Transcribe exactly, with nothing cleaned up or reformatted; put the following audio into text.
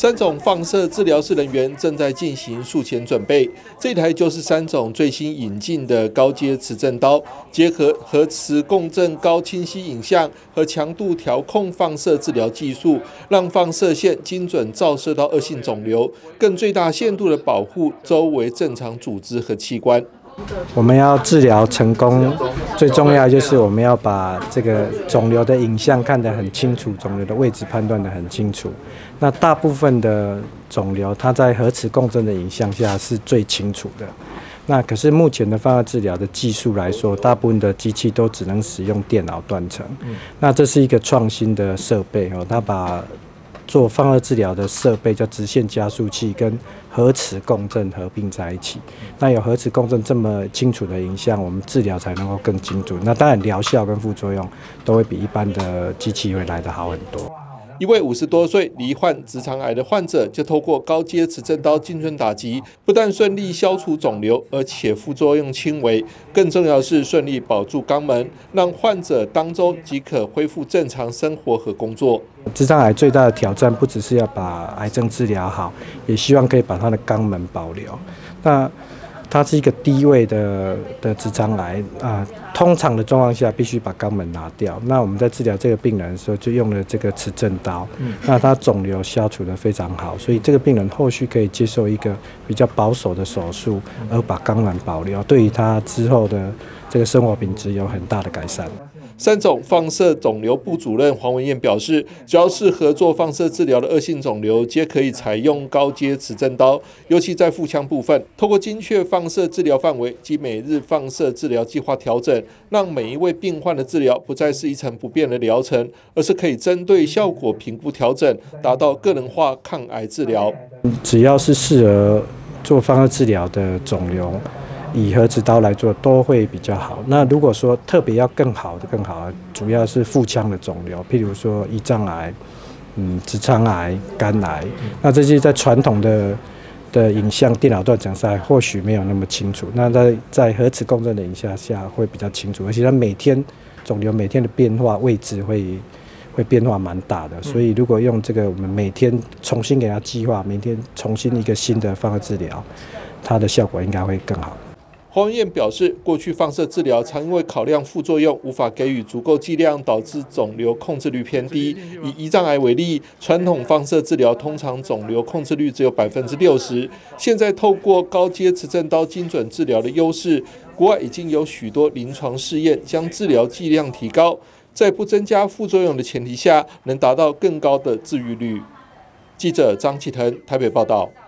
三种放射治疗室人员正在进行术前准备。这台就是三种最新引进的高阶磁振刀，结合核磁共振高清晰影像和强度调控放射治疗技术，让放射线精准照射到恶性肿瘤，更最大限度的保护周围正常组织和器官。 我们要治疗成功，最重要就是我们要把这个肿瘤的影像看得很清楚，肿瘤的位置判断得很清楚。那大部分的肿瘤，它在核磁共振的影像下是最清楚的。那可是目前的放射治疗的技术来说，大部分的机器都只能使用电脑断层。那这是一个创新的设备哦，它把做放射治疗的设备叫直线加速器跟核磁共振合并在一起。那有核磁共振这么清楚的影像，我们治疗才能够更精准。那当然疗效跟副作用都会比一般的机器会来得好很多。 一位五十多岁罹患直肠癌的患者，就透过高阶磁振刀精准打击，不但顺利消除肿瘤，而且副作用轻微。更重要的是顺利保住肛门，让患者当周即可恢复正常生活和工作。 直肠癌最大的挑战不只是要把癌症治疗好，也希望可以把他的肛门保留。那它是一个低位的的直肠癌啊、呃，通常的状况下必须把肛门拿掉。那我们在治疗这个病人的时候，就用了这个磁振刀，嗯、那他肿瘤消除得非常好，所以这个病人后续可以接受一个比较保守的手术，而把肛门保留，对于他之后的这个生活品质有很大的改善。 三种放射肿瘤部主任黄文燕表示，只要是合作放射治疗的恶性肿瘤，皆可以采用高阶磁振刀，尤其在腹腔部分，透过精确放射治疗范围及每日放射治疗计划调整，让每一位病患的治疗不再是一成不变的疗程，而是可以针对效果评估调整，达到个人化抗癌治疗。 只要是适合做放射治疗的肿瘤，以核磁刀来做都会比较好。那如果说特别要更好的更好，主要是腹腔的肿瘤，譬如说胰脏癌、嗯、直肠癌、肝癌，那这些在传统的的影像电脑断层下或许没有那么清楚，那在在核磁共振的影像下会比较清楚，而且它每天肿瘤每天的变化位置会会变化蛮大的，所以如果用这个我们每天重新给它计划，每天重新一个新的放射治疗，它的效果应该会更好。 黄文燕表示，过去放射治疗常因为考量副作用，无法给予足够剂量，导致肿瘤控制率偏低。以胰脏癌为例，传统放射治疗通常肿瘤控制率只有百分之六十。现在透过高阶磁振刀精准治疗的优势，国外已经有许多临床试验将治疗剂量提高，在不增加副作用的前提下，能达到更高的治愈率。记者张启腾台北报道。